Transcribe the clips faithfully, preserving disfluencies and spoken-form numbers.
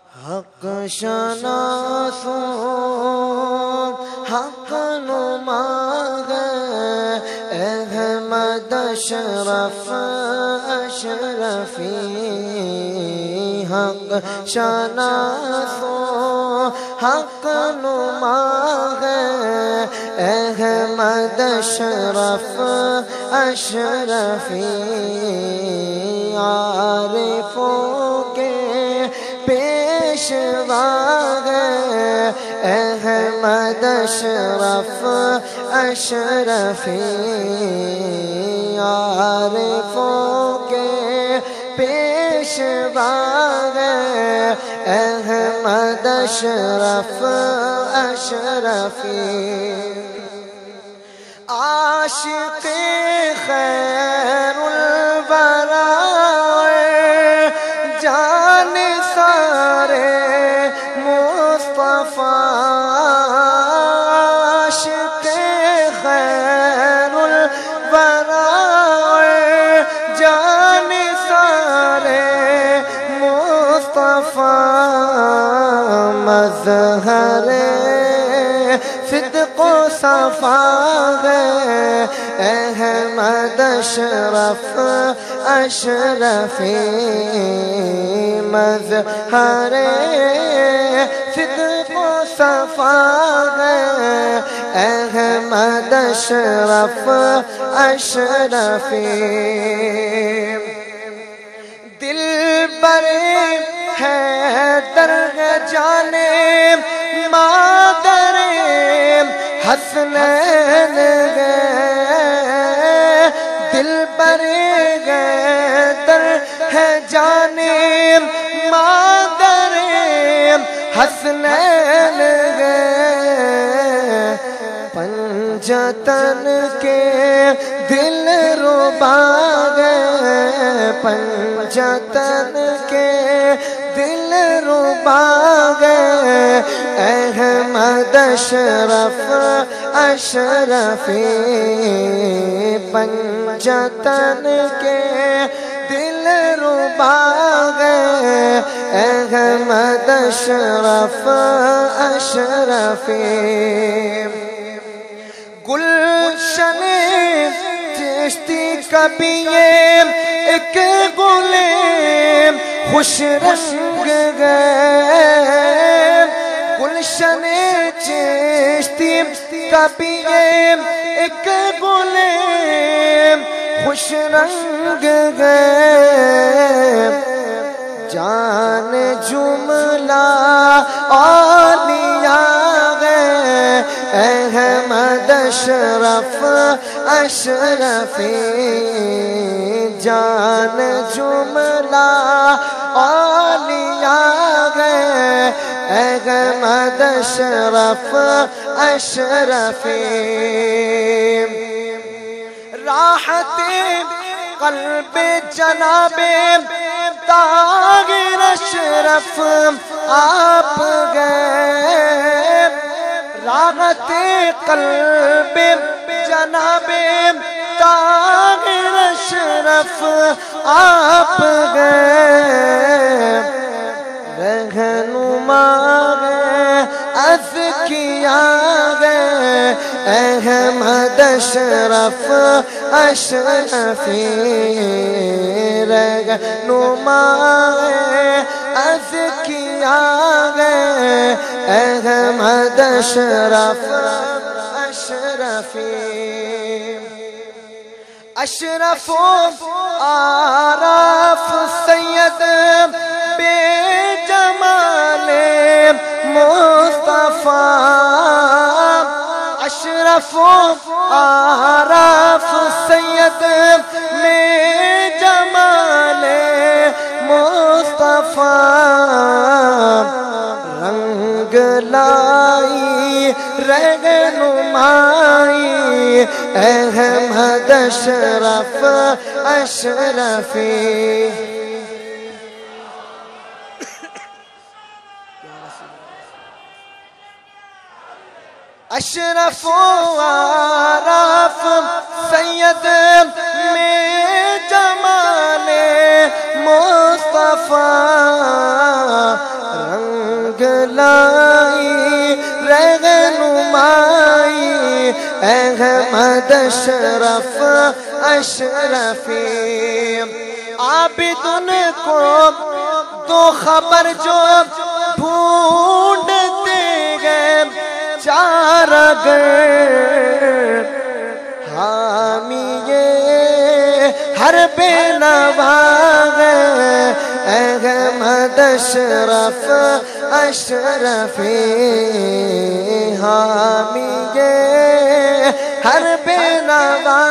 حق شناسوں حق نما ہے احمد اشرف اشرفی، حق شناسوں حق نما ہے احمد اشرف اشرفی، عارفوں کے پیشوا ہے احمد اشرف اشرفی، عارفوں کے پیشوا ہے احمد اشرف اشرفی، عاشق خیر الورى جان سارے مصطفیٰ، عاشق خیر الورى جان سارے مصطفیٰ، مظہر صدق و صفا ہے احمد اشرف اشرفی، مظہر صدق و صفا ہے احمد اشرف اشرفی، دل برے ہے درگ جانے مادر حسنین گئے، دل پر گئے در ہے جانے مادر حسنین گئے، پنجتن کے دل ربا گئے، پنجتن کے دل ربا گئے احمد اشرف اشرفی، پنجتن کے دل ربا گئے احمد اشرف اشرفی، گلشن چشتی کبھی ایک گلے خوش رنگ گئے، گلشن چشتی کبھی ایک گلے خوش رنگ گئے، جان جملہ اولیاء گئے احمد اشرف اشرفی، جان جملہ اولیاء گئے احمد اشرف اشرفی، راحت قلب جناب طاہر اشرف آپ گئے، راحت قلب جناب طاہر اشرف آپ گئے، رہنما گئے اذکیاء گئے احمد اشرف اشرفی، رہنما گئے اذکیاء گئے احمد اشرف اشرفی، اشرف و آراف سید بے جمال مصطفیٰ، اشرف و آراف سید میں جمال مصطفیٰ، رنگ لائی رہنمائی احمد اشرف اشرفی، اشرف و آراف سید میں جمال مصطفیٰ، رنگ دلائی رہنمائی احمد اشرف اشرفی عابدن کو تو خبر جو ڈھونڈتے گئے چارہ گر حامی ہر بے نوا احمد اشرف اشرفی حامی ہر بے نوا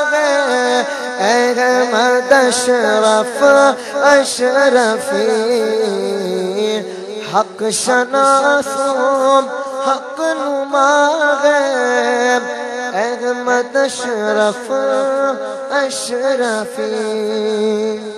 احمد اشرف اشرفی حق شناسوں حق نما احمد اشرف اشرفی